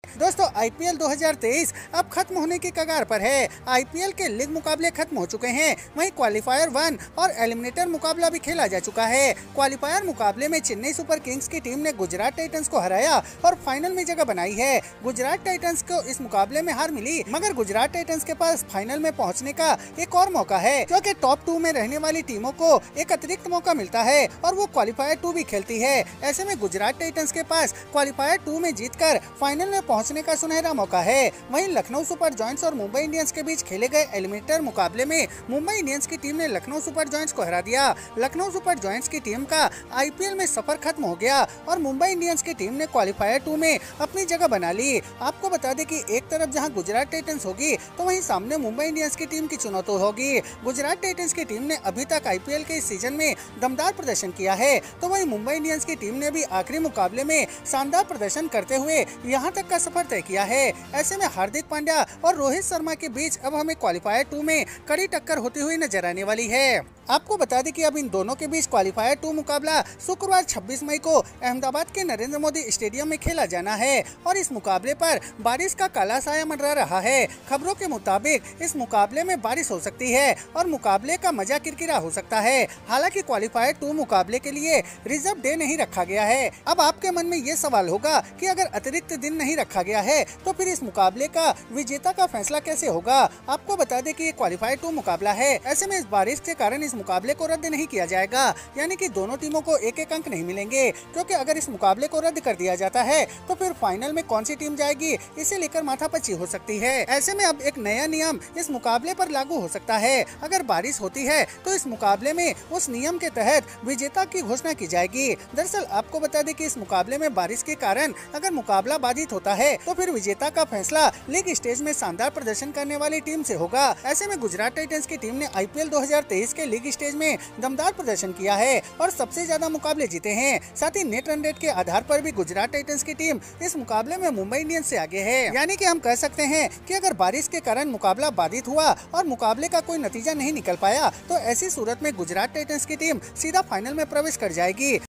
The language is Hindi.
दोस्तों आईपीएल 2023 अब खत्म होने की कगार पर है। आईपीएल के लीग मुकाबले खत्म हो चुके हैं, वहीं क्वालिफायर 1 और एलिमिनेटर मुकाबला भी खेला जा चुका है। क्वालिफायर मुकाबले में चेन्नई सुपर किंग्स की टीम ने गुजरात टाइटंस को हराया और फाइनल में जगह बनाई है। गुजरात टाइटंस को इस मुकाबले में हार मिली, मगर गुजरात टाइटंस के पास फाइनल में पहुँचने का एक और मौका है, क्योंकि टॉप 2 में रहने वाली टीमों को एक अतिरिक्त मौका मिलता है और वो क्वालिफायर 2 भी खेलती है। ऐसे में गुजरात टाइटंस के पास क्वालिफायर 2 में जीतकर फाइनल में पहुंचने का सुनहरा मौका है। वहीं लखनऊ सुपर जायंट्स और मुंबई इंडियंस के बीच खेले गए एलिमिनेटर मुकाबले में मुंबई इंडियंस की टीम ने लखनऊ सुपर जायंट्स को हरा दिया। लखनऊ सुपर जायंट्स की टीम का आईपीएल में सफर खत्म हो गया और मुंबई इंडियंस की टीम ने क्वालिफायर 2 में अपनी जगह बना ली। आपको बता दें कि एक तरफ जहां गुजरात टाइटंस होगी तो वहीं सामने मुंबई इंडियंस की टीम की चुनौती होगी। गुजरात टाइटंस की टीम ने अभी तक आईपीएल के इस सीजन में दमदार प्रदर्शन किया है, तो वहीं मुंबई इंडियंस की टीम ने भी आखिरी मुकाबले में शानदार प्रदर्शन करते हुए यहां तक का सफर तय किया है। ऐसे में हार्दिक पांड्या और रोहित शर्मा के बीच अब हमें क्वालिफायर 2 में कड़ी टक्कर होती हुई नजर आने वाली है। आपको बता दें कि अब इन दोनों के बीच क्वालिफायर 2 मुकाबला शुक्रवार 26 मई को अहमदाबाद के नरेंद्र मोदी स्टेडियम में खेला जाना है और इस मुकाबले पर बारिश का काला साया मंडरा रहा है। खबरों के मुताबिक इस मुकाबले में बारिश हो सकती है और मुकाबले का मजा किरकिरा हो सकता है। हालांकि क्वालिफायर 2 मुकाबले के लिए रिजर्व डे नहीं रखा गया है। अब आपके मन में ये सवाल होगा कि अगर अतिरिक्त दिन नहीं रखा गया है तो फिर इस मुकाबले का विजेता का फैसला कैसे होगा। आपको बता दें कि ये क्वालिफायर 2 मुकाबला है, ऐसे में इस बारिश के कारण इस मुकाबले को रद्द नहीं किया जाएगा, यानी कि दोनों टीमों को एक एक अंक नहीं मिलेंगे, क्योंकि अगर इस मुकाबले को रद्द कर दिया जाता है तो फिर फाइनल में कौन सी टीम जाएगी इसे लेकर माथापच्ची हो सकती है। ऐसे में अब एक नया नियम इस मुकाबले पर लागू हो सकता है। अगर बारिश होती है तो इस मुकाबले में उस नियम के तहत विजेता की घोषणा की जाएगी। दरअसल आपको बता दें कि इस मुकाबले में बारिश के कारण अगर मुकाबला बाधित होता है तो फिर विजेता का फैसला लीग स्टेज में शानदार प्रदर्शन करने वाली टीम से होगा। ऐसे में गुजरात टाइटंस की टीम ने आईपीएल 2023 के लीग स्टेज में दमदार प्रदर्शन किया है और सबसे ज्यादा मुकाबले जीते हैं। साथ ही नेट रन रेट के आधार पर भी गुजरात टाइटंस की टीम इस मुकाबले में मुंबई इंडियंस से आगे है। यानी कि हम कह सकते हैं कि अगर बारिश के कारण मुकाबला बाधित हुआ और मुकाबले का कोई नतीजा नहीं निकल पाया तो ऐसी सूरत में गुजरात टाइटंस की टीम सीधा फाइनल में प्रवेश कर जाएगी।